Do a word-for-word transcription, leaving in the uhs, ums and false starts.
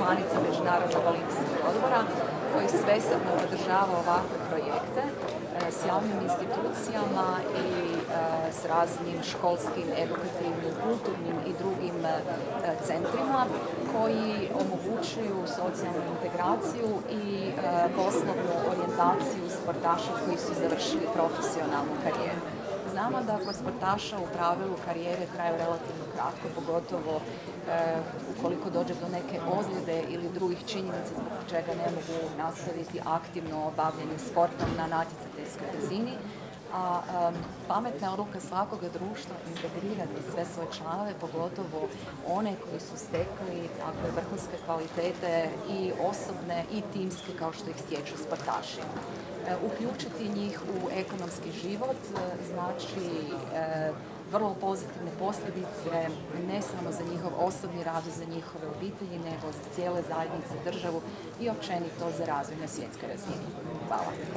članica Međunarodnog olimpijskog odbora koji svesrdno podržava ovakve projekte s javnim institucijama i s raznim školskim, edukativnim, kulturnim i drugim centrima koji omogućuju socijalnu integraciju i poslovnu orijentaciju sportaša koji su završili profesionalnu karijeru. Znamo da kod sportaša u pravilu karijere traju relativno kratko, pogotovo e, ukoliko dođe do neke ozljede ili drugih činjenica zbog čega ne mogu nastaviti aktivno bavljenje sportom na natjecateljskoj razini. A um, pametna je odluka svakoga društva integrirati sve svoje članove, pogotovo one koji su stekli takve vrhunske kvalitete i osobne i timske kao što ih stječu sportaši. E, uključiti njih u ekonomski život e, znači e, vrlo pozitivne posljedice ne samo za njihov osobni rad, za njihove obitelji, nego za cijele zajednice, državu i općenito za razvoj na svjetskoj razini. Hvala.